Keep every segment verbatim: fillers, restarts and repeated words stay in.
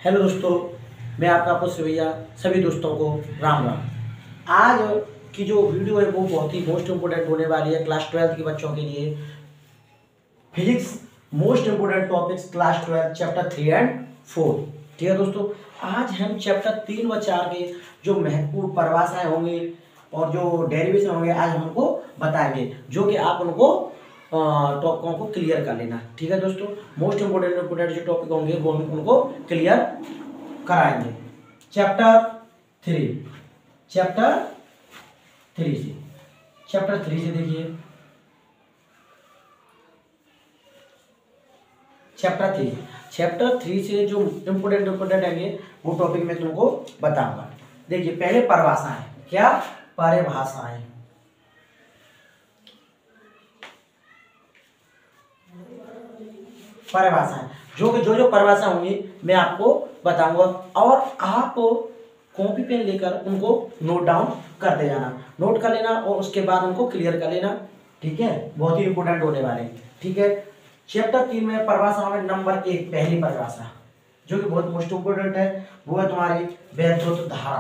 Hello दोस्तों, मैं आपका आपको भैया सभी दोस्तों को राम राम। आज की जो वीडियो है वो बहुत ही मोस्ट इम्पोर्टेंट होने वाली है क्लास ट्वेल्थ के बच्चों के लिए। Physics most important topics class twelfth chapter three and four. ठीक है दोस्तों, आज हम चैप्टर तीन व चार के जो महत्वपूर्ण परिभाषाएं होंगी और जो डेरिवेशन होंगे आज हम उनको बताएंगे, जो कि आप उनको टॉपिकों को क्लियर कर लेना। ठीक है दोस्तों, मोस्ट इंपोर्टेंट इंपोर्टेंट जो टॉपिक होंगे वो हम उनको क्लियर कराएंगे। चैप्टर थ्री चैप्टर थ्री से चैप्टर थ्री से देखिए, चैप्टर थ्री चैप्टर थ्री से जो इंपोर्टेंट इंपोर्टेंट है वो टॉपिक मैं तुमको बताऊंगा। देखिए, पहले परिभाषाएं, क्या परिभाषाएं परिभाषाएं जो कि जो जो परिभाषा होंगी मैं आपको बताऊंगा और आप कॉपी पेन लेकर उनको नोट डाउन करते जाना, नोट कर लेना और उसके बाद उनको क्लियर कर लेना। ठीक है, बहुत ही इंपोर्टेंट होने वाले। ठीक है, चैप्टर तीन में परिभाषा में नंबर एक, पहली परिभाषा जो कि बहुत मोस्ट इंपोर्टेंट है वो है तुम्हारी वैद्युत धारा।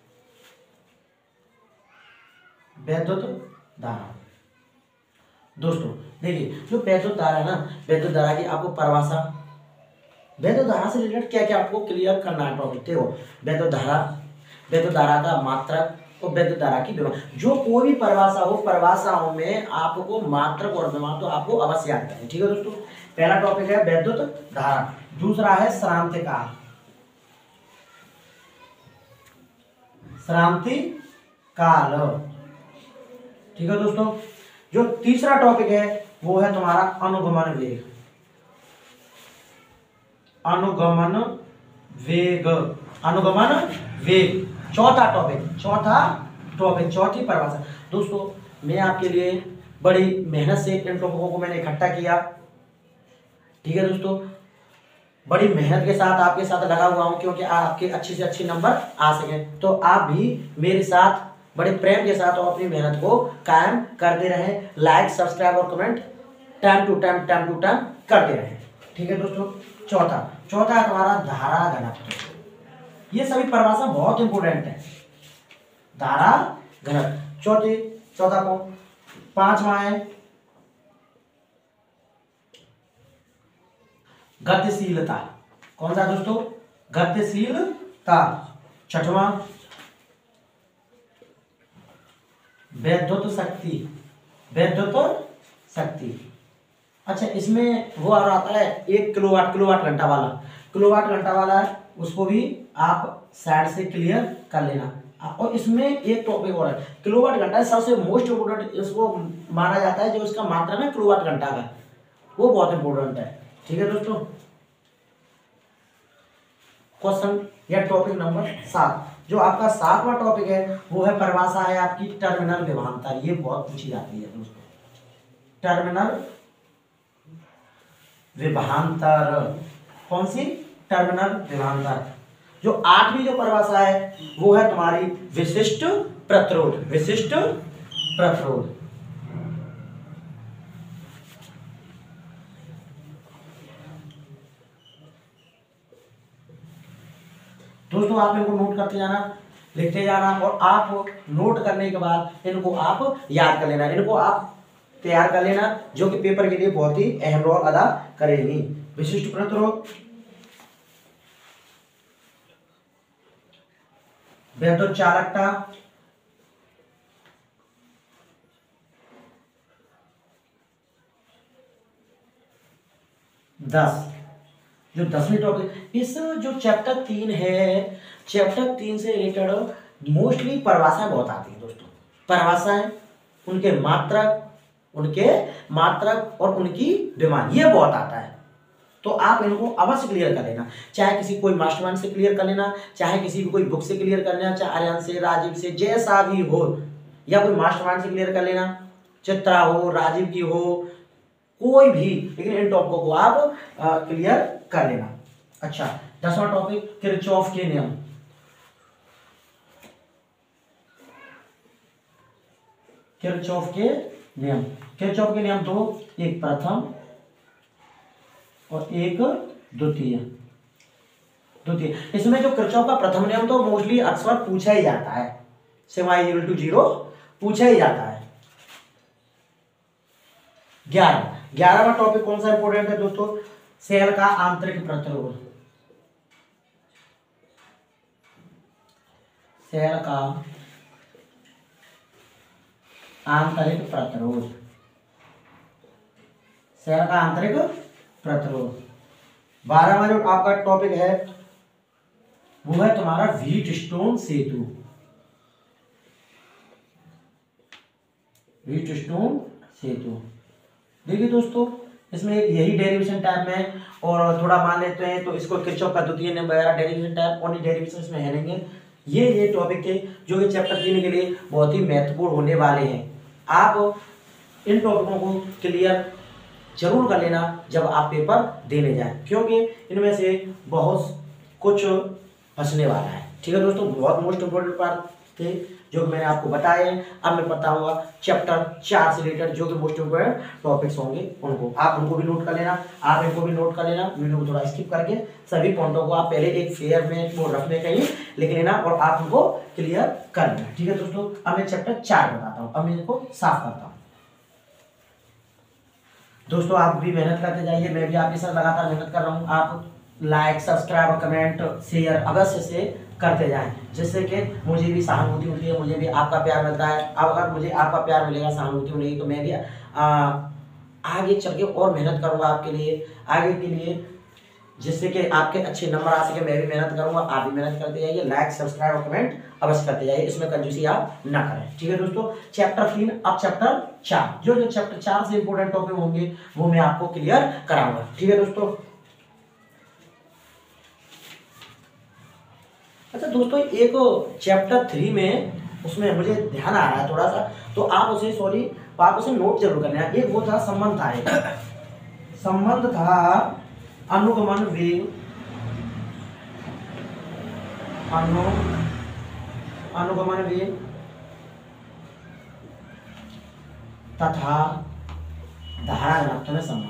वैद्युत धारा दोस्तों, देखिए जो वैद्युत धारा है ना, वैद्युत धारा की आपको परिभाषा, वैद्युत धारा से रिलेटेड क्या क्या आपको क्लियर करना है टॉपिक। देखो, वैद्युत धारा, वैद्युत धारा का मात्रक और वैद्युत धारा की विभव, जो कोई भी परिभाषा हो, परिभाषाओं में आपको मात्रक और विभव तो आपको अवश्य याद करनी। ठीक है दोस्तों, पहला टॉपिक है वैद्युत धारा, दूसरा है श्रांतिकाल, श्रांतिकाल। ठीक है दोस्तों, जो तीसरा टॉपिक है वो है तुम्हारा अनुगमन वेग, अनुगमन वेग, अनुगमन वेग। चौथा टॉपिक, चौथा टॉपिक चौथी परिभाषा। दोस्तों, मैं आपके लिए बड़ी मेहनत से इन टॉपिकों को मैंने इकट्ठा किया। ठीक है दोस्तों, बड़ी मेहनत के साथ आपके साथ लगा हुआ हूं क्योंकि आपके अच्छे से अच्छे नंबर आ सके। तो आप भी मेरे साथ बड़े प्रेम के साथ और अपनी मेहनत को कायम करते रहें। लाइक, सब्सक्राइब और comment time to time time to time करते रहें। ठीक है दोस्तों, चौथा चौथा है तुम्हारा धारा घनत्व। ये सभी परिभाषा बहुत इंपोर्टेंट है। धारा घनत्व चौथी चौथा को पांचवा है गतिशीलता। कौन सा दोस्तों? गतिशीलता। छठवां वैद्युत शक्ति, वैद्युत शक्ति। अच्छा, इसमें वो आ आता है एक किलोवाट, किलोवाट घंटा वाला, किलोवाट घंटा वाला है, उसको भी आप साइड से क्लियर कर लेना। और इसमें एक टॉपिक और है, किलोवाट घंटा सबसे मोस्ट इम्पोर्टेंट, इसको माना जाता है जो इसका मात्रा है किलोवाट घंटा का, वो बहुत इंपॉर्टेंट है। ठीक है दोस्तों, क्वेश्चन या टॉपिक नंबर सात, जो आपका सातवां टॉपिक है वो है परिभाषा है आपकी टर्मिनल विभवांतर। ये बहुत पूछी जाती है दोस्तों, टर्मिनल विभवांतर। कौन सी? टर्मिनल विभवांतर। जो आठवीं जो परिभाषा है वो है तुम्हारी विशिष्ट प्रतिरोध, विशिष्ट प्रतिरोध। दोस्तों, आप इनको नोट करते जाना, लिखते जाना और आप नोट करने के बाद इनको आप याद कर लेना, इनको आप तैयार कर लेना, जो कि पेपर के लिए बहुत ही अहम रोल अदा करेगी। विशिष्ट प्रतिरोध, वैद्युत चालकता, दस जो दसवीं टॉपिक, इस जो चैप्टर तीन है, चैप्टर तीन से रिलेटेड मोस्टली परिभाषाएं बहुत आती है दोस्तों। परिभाषाएं, उनके मात्रक, उनके मात्रक और उनकी डिमांड, ये बहुत आता है। तो आप इनको अवश्य क्लियर कर लेना, चाहे किसी कोई मास्टरमाइंड से क्लियर कर लेना, चाहे किसी भी कोई बुक से क्लियर कर लेना, चाहे आर्यन से, राजीव से, जैसा भी हो, या कोई मास्टरमाइंड से क्लियर कर लेना, चित्रा हो, राजीव की हो, कोई भी, लेकिन इन टॉपिकों को आप क्लियर कर लेना। अच्छा, दसवां टॉपिक किरचॉफ के नियम। किरचॉफ के नियम, किरचॉफ के नियम दो, एक प्रथम और एक द्वितीय। द्वितीय। इसमें जो किरचॉफ का प्रथम नियम तो मोस्टली अक्सर पूछा ही जाता है, sigma is equal to zero पूछा ही जाता है। ग्यारह ग्यारहवा टॉपिक कौन सा इंपोर्टेंट है दोस्तों, सेल का आंतरिक प्रतिरोध। सेल का आंतरिक प्रतिरोध, सेल का आंतरिक प्रतिरोध। बारहवां जो आपका टॉपिक है वो है तुम्हारा व्हीटस्टोन सेतु। व्हीटस्टोन सेतु देखिए दोस्तों, इसमें एक यही डेरिवेशन टाइप में और थोड़ा मान लेते हैं तो इसको किरचॉफ का द्वितीय नियम वगैरह डेरिवेशन टाइप और डेरिवेशन इसमें है नहीं है। ये ये टॉपिक थे जो कि चैप्टर तीन के लिए बहुत ही महत्वपूर्ण होने वाले हैं। आप इन टॉपिकों को क्लियर जरूर कर लेना जब आप पेपर देने जाएं, क्योंकि इनमें से बहुत कुछ फंसने वाला है। ठीक है दोस्तों, बहुत मोस्ट इम्पोर्टेंट पार्ट थे जो मैंने आपको बताए। अब मैं बताऊंगा चैप्टर चार से रिलेटेड जो कि मोस्ट इम्पोर्टेंट टॉपिक्स होंगे, उनको आप उनको भी नोट कर लेना, आप इनको भी नोट कर लेना। वीडियो को थोड़ा स्किप करके सभी पॉइंटों को आप पहले एक फेयर में वो रखने कहीं लिख लेना और आप उनको क्लियर कर लेना। ठीक है दोस्तों, अब मैं चैप्टर चार बताता हूँ। अब मैं इनको साफ करता हूँ। दोस्तों आप भी मेहनत करते जाइए, मैं भी आपके साथ लगातार मेहनत कर रहा हूँ। आप लाइक सब्सक्राइब और कमेंट शेयर अवश्य से करते जाएं, जिससे कि मुझे भी सहानुभूति मिलती है, मुझे भी आपका प्यार मिलता है। अब अगर मुझे आपका प्यार मिलेगा, सहानुभूति मिलेगी, तो मैं भी आ, आगे चल के और मेहनत करूँगा आपके लिए, आगे के लिए, जिससे कि आपके अच्छे नंबर आ सके। मैं भी मेहनत करूँगा, आप भी मेहनत करते जाइए। लाइक सब्सक्राइब और कमेंट अवश्य करते जाइए, इसमें कंजूसी आप ना करें। ठीक है दोस्तों, चैप्टर तीन अब चैप्टर चार, जो जो चैप्टर चार से इंपोर्टेंट टॉपिक होंगे वो मैं आपको क्लियर कराऊंगा। ठीक है दोस्तों। अच्छा दोस्तों, एक चैप्टर थ्री में उसमें मुझे ध्यान आ रहा है थोड़ा सा, तो आप उसे सॉरी आप उसे नोट जरूर कर लेना। एक वो था संबंध था, एक संबंध था अनुगमन वेग, अनु अनुगमन वेग तथा धारा घनत्व में संबंध।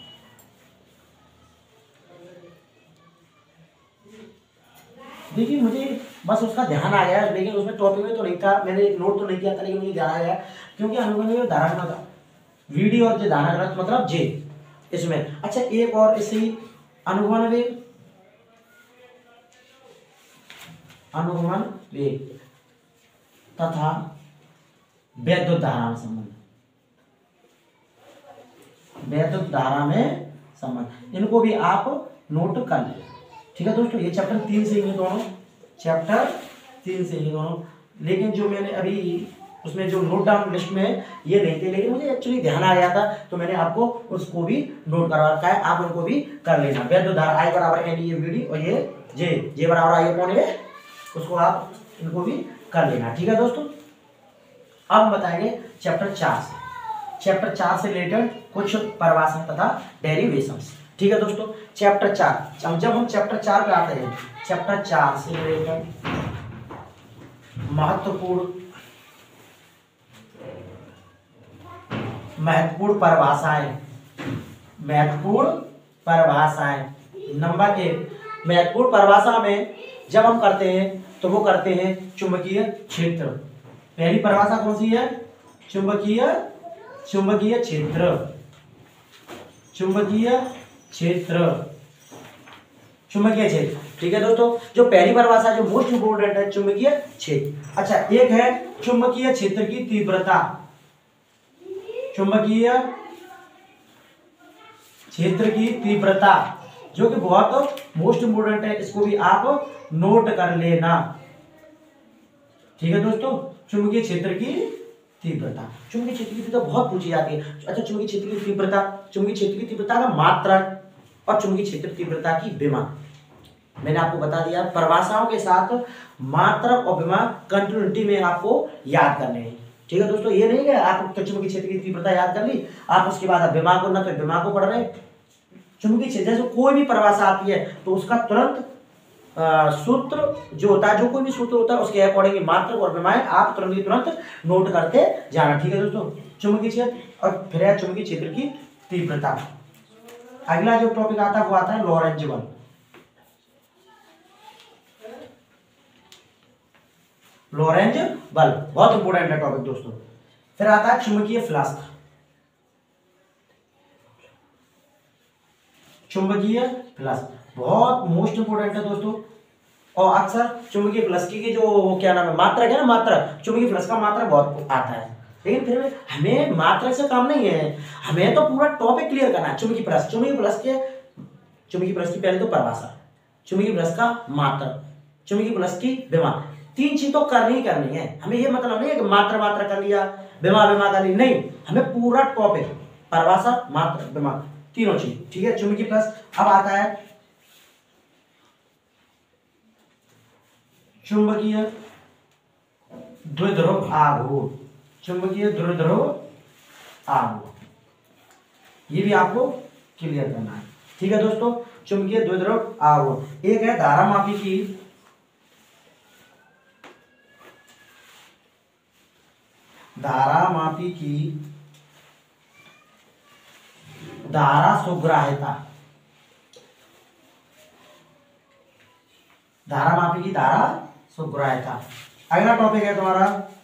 देखिए मुझे बस उसका ध्यान आ गया, लेकिन उसमें टॉपिक में तो नहीं था, मैंने नोट तो नहीं किया था, लेकिन मुझे ध्यान आ गया क्योंकि अनुगमन वेग धारा घनत्व वीडी और धारा घनत्व मतलब जे इसमें। अच्छा एक और इसी अनुगमन वेग अनुगमन वेग तथा वैद्युत धारा में संबंध, वैद्युत धारा में संबंध, इनको भी आप नोट कर लें। ठीक है दोस्तों, ये चैप्टर तीन से ये दोनों, चैप्टर तीन से ये दोनों, लेकिन जो मैंने अभी उसमें जो नोट डाउन लिस्ट में ये नहीं थे, लेकिन मुझे एक्चुअली ध्यान आ गया था तो मैंने आपको उसको भी नोट करवा रखा है, आप उनको भी कर लेना। वैद्युत धारा आई बराबर एन ये वीडी और ये जे जे बराबर आई कौन है, उसको आप इनको भी कर लेना। ठीक है दोस्तों, अब हम बताएंगे चैप्टर चार से, चैप्टर चार से रिलेटेड कुछ परिभाषा तथा डेरिवेशंस। ठीक है दोस्तों, चैप्टर चार, जब हम चैप्टर चार पे आते हैं, चैप्टर चार से रिलेटेड महत्वपूर्ण महत्वपूर्ण परिभाषाएं, महत्वपूर्ण परिभाषाएं। नंबर एक, महत्वपूर्ण परिभाषा में जब हम करते हैं तो वो करते हैं चुंबकीय क्षेत्र। पहली परिभाषा कौन सी है, चुंबकीय चुंबकीय क्षेत्र, चुंबकीय क्षेत्र, चुंबकीय क्षेत्र। ठीक है दोस्तों, जो पहली परिभाषा जो मोस्ट इंपोर्टेंट है चुंबकीय क्षेत्र। अच्छा एक है चुंबकीय क्षेत्र की तीव्रता, चुंबकीय क्षेत्र की तीव्रता जो कि बहुत मोस्ट इंपोर्टेंट है, इसको भी आप नोट कर लेना। ठीक है दोस्तों, चुंबकीय क्षेत्र की तीव्रता, चुंबकीय क्षेत्र की तीव्रता बहुत पूछी जाती है। अच्छा चुंबकीय क्षेत्र की तीव्रता, चुंबकीय क्षेत्र की तीव्रता का मात्रक और चुंबकीय क्षेत्र तीव्रता की विमा, मैंने आपको बता दिया। परिभाषाओं के साथ मात्रक और विमा कंटिन्यूटी में आपको याद करने हैं। ठीक है दोस्तों, ये नहीं है आप चुंबकीय क्षेत्र की तीव्रता याद कर ली, आप उसके बाद आप विमा को ना तो विमा को पढ़ रहे। चुंबकीय क्षेत्र जैसे कोई भी परिभाषा आती है तो उसका तुरंत सूत्र जो होता है, जो कोई भी सूत्र होता है उसके अकॉर्डिंग मात्रक और विमाएं आप तुरंत ही तुरंत नोट करते जाना। ठीक है दोस्तों, चुंबकीय क्षेत्र और फिर है चुंबकीय क्षेत्र की तीव्रता। अगला जो टॉपिक आता है वो आता है लॉरेंज बल। लॉरेंज बल्ब, बहुत इंपॉर्टेंट है टॉपिक दोस्तों। फिर आता है चुंबकीय फ्लास्क, चुंबकीय फ्लास्क बहुत मोस्ट इंपोर्टेंट है दोस्तों। और अक्सर चुंबकीय फ्लास्क की जो क्या नाम है मात्रक है ना, मात्रक चुंबकीय फ्लास्क का मात्रक बहुत आता है, लेकिन फिर भी हमें मात्रक से काम नहीं है, हमें तो पूरा टॉपिक क्लियर करना है। चुंबकीय फ्लास्क, चुंबकीय फ्लास्क के चुंबकीय फ्लास्क की पहले तो परिभाषा, चुंबकीय फ्लास्क का मात्रक, चुंबकीय फ्लास्क की विमा, तीन चीज तो करनी ही करनी है। हमें ये मतलब नहीं है कि मात्रा मात्रा कर लिया, विमा विमा कर ली, नहीं, हमें पूरा टॉपिक परिभाषा मात्रा विमा तीनों चीज, ठीक है। चुंबकीय फ्लक्स। अब आता है चुंबकीय द्विध्रुव आघूर्ण, चुंबकीय द्विध्रुव आघूर्ण, ये भी आपको क्लियर करना है, ठीक है दोस्तों। चुंबकीय द्विध्रुव आघूर्ण, एक है धारामापी की धारामापी की धारा सुग्राह्यता, धारामापी की धारा सुग्राह्यता। अगला टॉपिक है तुम्हारा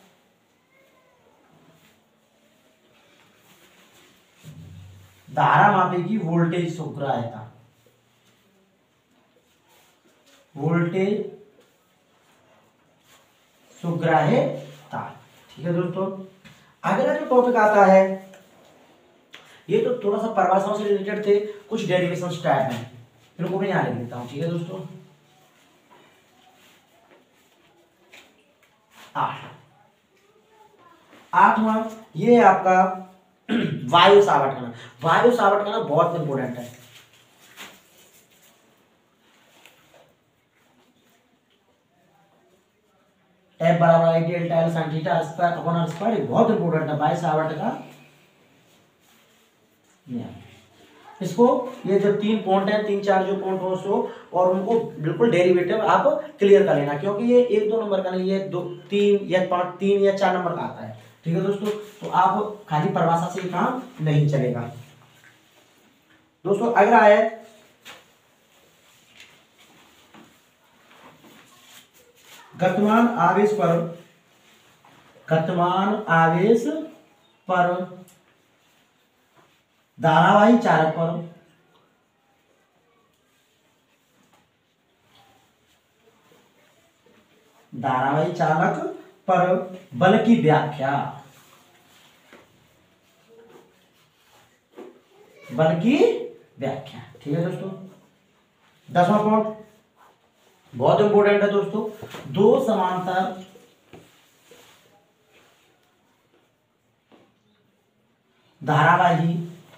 धारामापी की वोल्टेज सुग्राह्यता, वोल्टेज सुग्राह्यता, ठीक है दोस्तों। अगला जो टॉपिक आता है, ये तो थोड़ा सा परिभाषाओं से रिलेटेड थे, कुछ डेरिवेशन टाइप है, इनको मैं यहाँ लिख देता हूँ, ठीक है दोस्तों। आठ आठवां ये है आपका वायु सावट करना। वायु सावट करना बहुत इंपोर्टेंट है। एफ बराबर I delta L sine theta square upon R square, बहुत इंपोर्टेंट है वायु सावट का नियम। इसको ये जो तीन पॉइंट है, तीन चार जो पॉइंट हो सो, और उनको बिल्कुल डेरिवेटिव आप क्लियर कर लेना, क्योंकि ये एक दो नंबर का नहीं, ये दो तीन या पांच तीन या चार नंबर का आता है, ठीक है दोस्तों। तो आप खाली परिभाषा से काम नहीं चलेगा दोस्तों। अगला है गतिमान आवेश पर, गतिमान आवेश पर धारावाही चालक पर धारावाही चालक पर बल की व्याख्या, बल की व्याख्या, ठीक है दोस्तों। दसवां पॉइंट बहुत इंपोर्टेंट है दोस्तों, दो समांतर धारावाही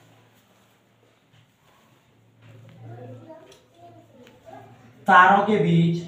तारों के बीच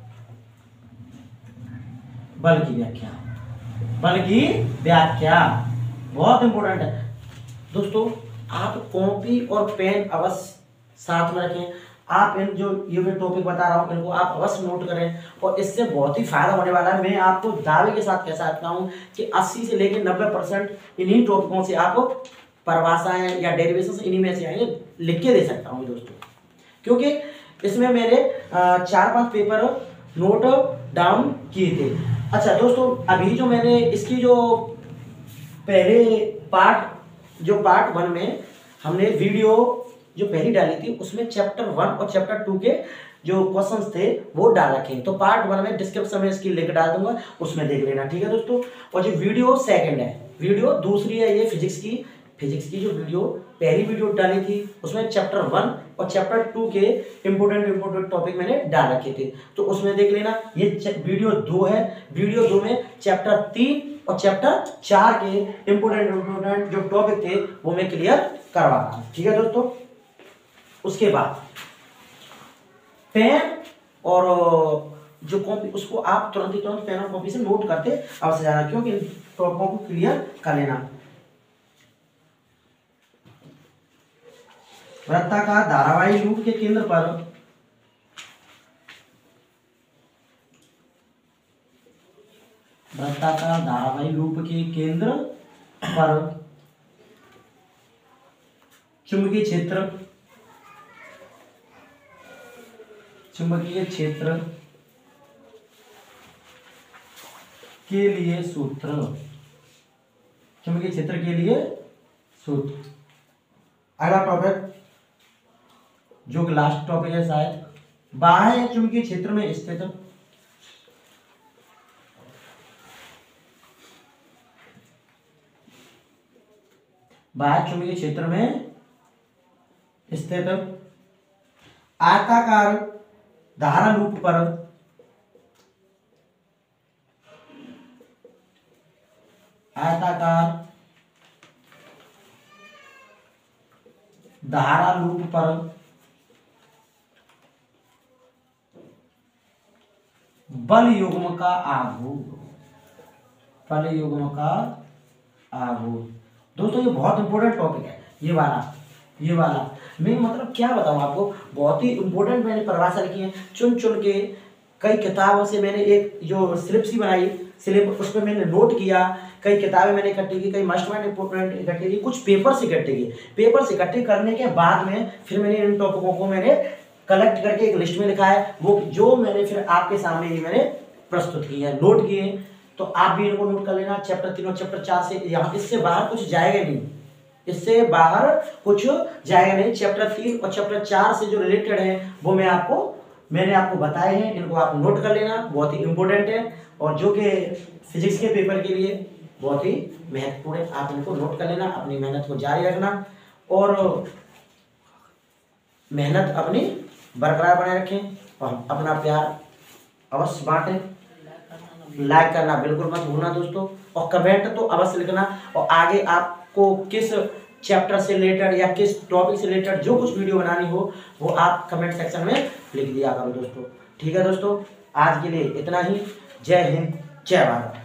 बल की व्याख्या, बल की व्याख्या बहुत इंपॉर्टेंट है दोस्तों। आप कॉपी और पेन अवश्य साथ में रखें। आप इन जो ये मैं टॉपिक बता रहा हूं इनको आप अवश्य नोट करें, और इससे बहुत ही फायदा होने वाला है। मैं आपको दावे के साथ कह सकता हूं कि अस्सी से लेकर नब्बे परसेंट इन्हीं टॉपिकों से आप परिभाषाएं या डेरिवेशन इन्हीं में से आएंगे, लिख के दे सकता हूं दोस्तों, क्योंकि इसमें मेरे चार पांच पेपर नोट डाउन किए थे। अच्छा दोस्तों, अभी जो मैंने इसकी जो पहले पार्ट जो पार्ट वन में हमने वीडियो जो पहली डाली थी, उसमें चैप्टर वन और चैप्टर टू के जो क्वेश्चंस थे वो डाल रखे हैं। तो पार्ट वन में डिस्क्रिप्शन में इसकी लिंक डाल दूंगा, उसमें देख लेना, ठीक है दोस्तों। और जो वीडियो सेकंड है, वीडियो दूसरी है ये फिजिक्स की, फिजिक्स की जो वीडियो पहली वीडियो डाली थी उसमें चैप्टर वन और चैप्टर टू के इंपोर्टेंट इंपोर्टेंट टॉपिक मैंने डाल रखे थे, तो उसमें देख लेना। ये वीडियो दो है, वीडियो दो में चैप्टर तीन और चैप्टर चार के इंपोर्टेंट इंपोर्टेंट जो टॉपिक थे वो मैं क्लियर करवा रहा हूं, ठीक है दोस्तों। उसके बाद पेन और जो कॉपी उसको आप तुरंत ही तुरंत पेन और कॉपी से नोट करते अवश्य जाना, क्योंकि इन टॉपिकों को क्लियर कर लेना। वृत्ताकार धारावाही लूप के केंद्र पर वृत्ताकार धारावाही लूप के केंद्र पर चुंबकीय क्षेत्र चुंबकीय क्षेत्र के लिए सूत्र, चुंबकीय क्षेत्र के लिए सूत्र। अगला टॉपिक जो लास्ट टॉपिक है शायद, बाह्य चुंबकीय क्षेत्र में स्थित बाह्य चुंबकीय क्षेत्र में स्थित आयताकार धारा लूप पर आयताकार धारा लूप पर बल युग्म का आघूर्ण, बल युग्म का आघूर्ण। दोस्तों ये बहुत इंपॉर्टेंट टॉपिक है, ये वाला ये वाला मैं मतलब क्या बताऊं आपको, बहुत ही इंपॉर्टेंट मैंने परिभाषा लिखी है चुन चुन के। कई किताबों से मैंने एक जो स्लिप सी बनाई, स्लिप उसमें मैंने नोट किया, कई किताबें मैंने इकट्ठी की, कई मस्ट माइंड इंपॉर्टेंट इकट्ठी की, कुछ पेपर से इकट्ठे किए। पेपर से इकट्ठे करने के बाद में फिर मैंने इन टॉपिकों को मैंने कलेक्ट करके एक लिस्ट में लिखा है, वो जो मैंने फिर आपके सामने ही मैंने प्रस्तुत किए हैं, नोट किए। तो आप भी इनको नोट कर लेना। चैप्टर तीन और चैप्टर चार से यहाँ इससे बाहर कुछ जाएगा नहीं, इससे बाहर कुछ जाएगा नहीं। चैप्टर तीन और चैप्टर चार से जो रिलेटेड है वो मैं आपको मैंने आपको बताए हैं, इनको आप नोट कर लेना, बहुत ही इंपॉर्टेंट है और जो कि फिजिक्स के पेपर के लिए बहुत ही महत्वपूर्ण है। आप इनको नोट कर लेना, अपनी मेहनत को जारी रखना और मेहनत अपनी बरकरार बनाए रखें और अपना प्यार अवश्य बांटें। लाइक करना बिल्कुल मत भूलना दोस्तों, और कमेंट तो अवश्य लिखना। और आगे आपको किस चैप्टर से रिलेटेड या किस टॉपिक से रिलेटेड जो कुछ वीडियो बनानी हो वो आप कमेंट सेक्शन में लिख दिया करो दोस्तों। ठीक है दोस्तों, आज के लिए इतना ही। जय हिंद, जय भारत।